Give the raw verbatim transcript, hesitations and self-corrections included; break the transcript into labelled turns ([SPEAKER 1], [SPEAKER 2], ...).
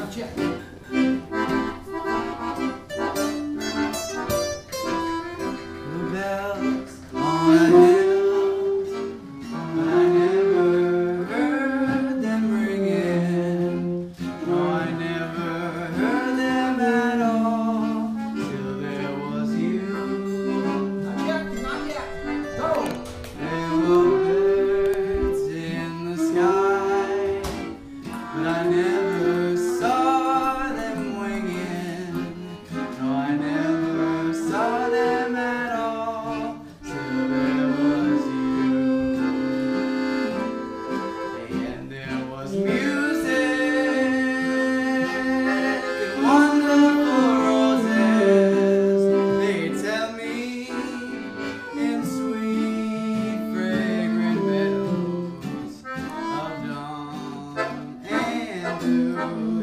[SPEAKER 1] Not yet.
[SPEAKER 2] The bells on a hill, but I never heard them ringing. No, I never heard them at all till there was you.
[SPEAKER 1] Not yet, not yet. Go!
[SPEAKER 2] There were birds in the sky, but I never saw them winging. No, I never saw them at all till there was you. And there was music and wonderful roses, they tell me, in sweet fragrant meadows of dawn and dew.